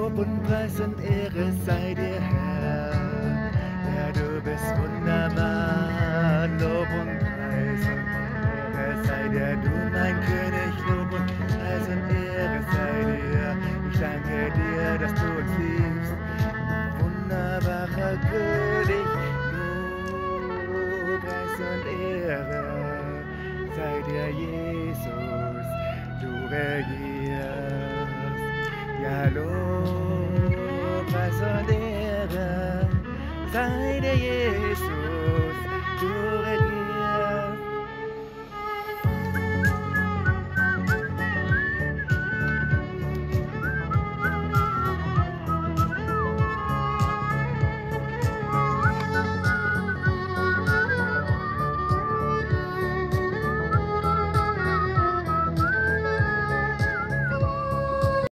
Lob und Preis und Ehre sei dir, Herr. Ja, du bist wunderbar. Lob und Preis und Ehre sei dir, du mein König. Lob und Preis und Ehre sei dir. Ich danke dir, dass du uns liebst. Wunderbarer König. Lob, Preis und Ehre sei dir, Jesus. Du regierst. Ja, Lob, Preis und Ehre sei dir, Jesus.